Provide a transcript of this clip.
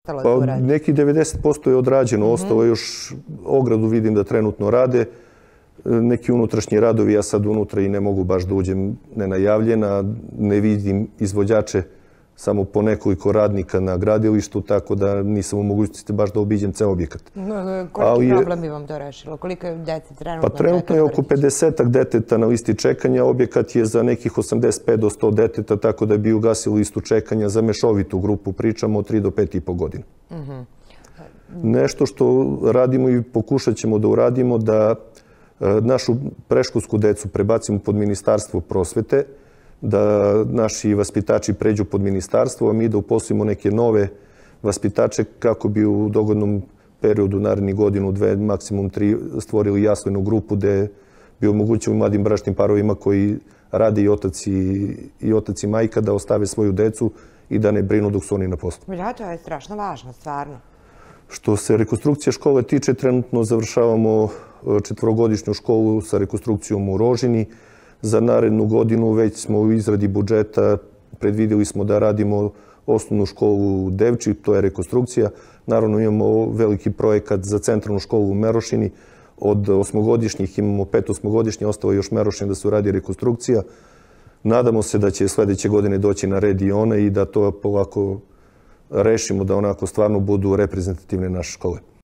ostalo da uradi? Neki 90% je odrađeno, ostalo je još ogradu, vidim da trenutno rade. Neki unutrašnji radovi, ja sad unutra i ne mogu baš da uđem nenajavljena, ne vidim izvođače, samo po nekoliko radnika na gradilištu, tako da nisam u mogućnosti baš da obiđem ceo objekat. Koliki problem bi vam to rešilo? Koliko je dece trenutno? Pa trenutno je oko 50 deteta na listi čekanja, objekat je za nekih 85 do 100 deteta, tako da bi ugasili listu čekanja za mešovitu grupu, pričamo od 3 do 5,5 godina. Nešto što radimo i pokušat ćemo da uradimo, da našu preškolsku decu prebacimo pod Ministarstvo prosvete, da naši vaspitači pređu pod ministarstvo, a mi da uposlimo neke nove vaspitače kako bi u dogodnom periodu, narednih godinu, dve, maksimum 3, stvorili jaslenu grupu gde bi omogućili mladim bračnim parovima koji rade i otac i majka da ostave svoju decu i da ne brinu dok su oni na poslu. Ja, to je strašno važno, stvarno. Što se rekonstrukcije škole tiče, trenutno završavamo 4-godišnju školu sa rekonstrukcijom u Rožini. Za narednu godinu već smo u izradi budžeta, predvideli smo da radimo osnovnu školu u Devči, to je rekonstrukcija. Naravno imamo veliki projekat za centralnu školu u Merošini. Od 8-godišnjih imamo 5 8-godišnje, ostalo je još Merošin da se uradi rekonstrukcija. Nadamo se da će sledeće godine doći na red i one i da to polako rešimo, da onako stvarno budu reprezentativne naše škole.